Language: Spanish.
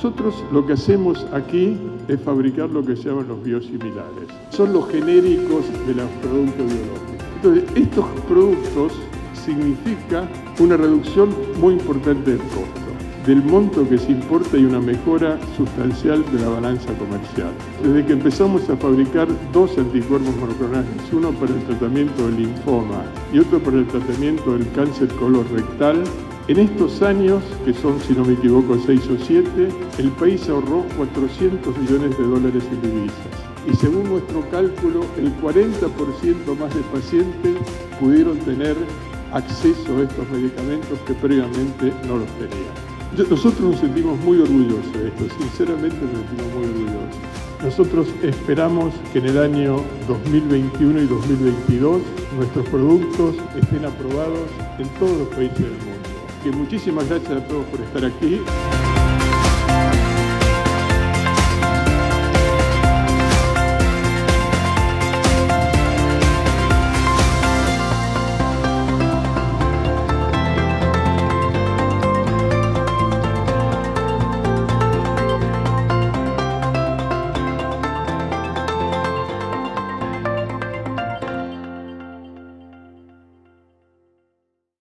Nosotros lo que hacemos aquí es fabricar lo que se llaman los biosimilares. Son los genéricos de los productos biológicos. Entonces, estos productos significa una reducción muy importante del costo. Del monto que se importa y una mejora sustancial de la balanza comercial. Desde que empezamos a fabricar dos anticuerpos monoclonales, uno para el tratamiento del linfoma y otro para el tratamiento del cáncer colorectal, en estos años, que son, si no me equivoco, 6 o 7, el país ahorró 400 millones de dólares en divisas. Y según nuestro cálculo, el 40% más de pacientes pudieron tener acceso a estos medicamentos que previamente no los tenían. Nosotros nos sentimos muy orgullosos de esto, sinceramente nos sentimos muy orgullosos. Nosotros esperamos que en el año 2021 y 2022 nuestros productos estén aprobados en todos los países del mundo. Que muchísimas gracias a todos por estar aquí.